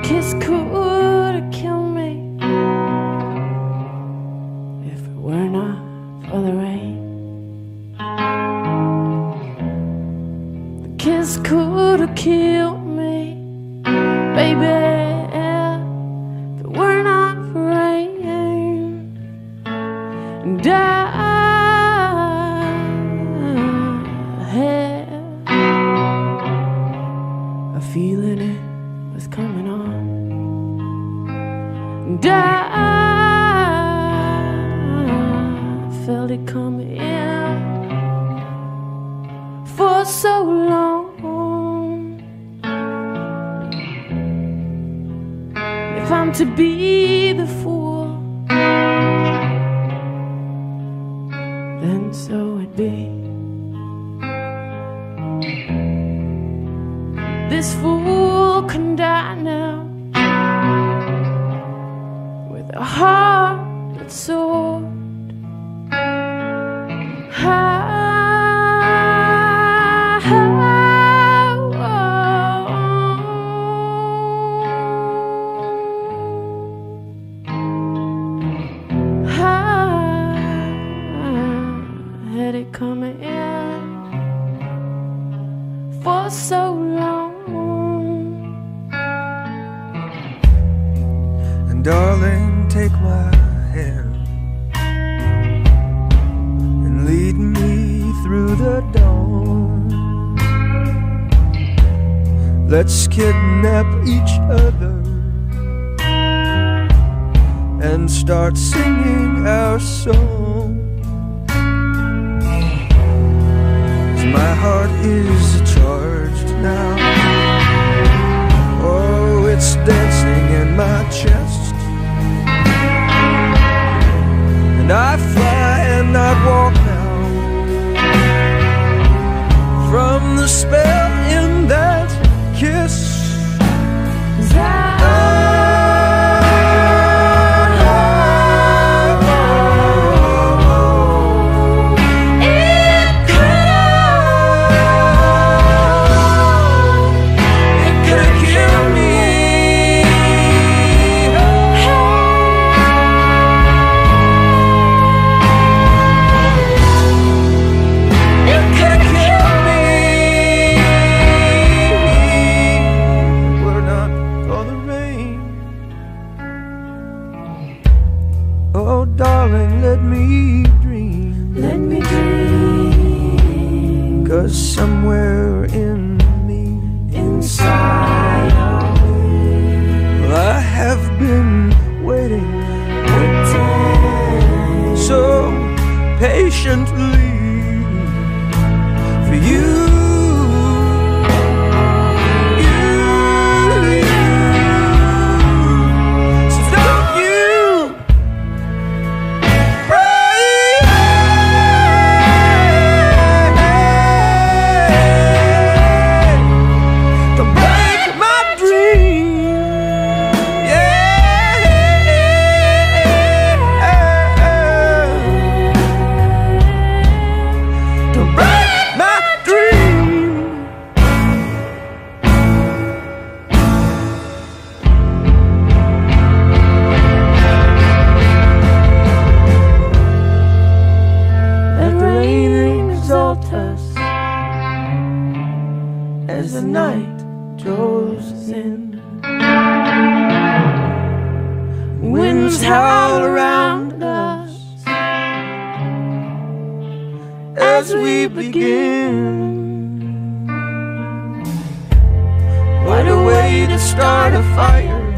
kiss could have killed me if it were not for the rain. The kiss could have killed me, baby, if it were not for rain. And I had a feeling it was coming on, and I felt it coming in for so long. If I'm to be the fool, then so it be. This fool can die now with a heart that's soared high. Had it coming in for so long. And darling, take my hand and lead me through the dawn. Let's kidnap each other and start singing our song. My heart is charged now. Oh, it's dancing in my chest, and I fly and I walk now from the spell in that kiss. Oh, darling, let me dream. Let me dream. 'Cause somewhere in me, inside of me, I have been waiting so patiently for you. As the night draws in, winds howl around us as we begin. What a way to start a fire.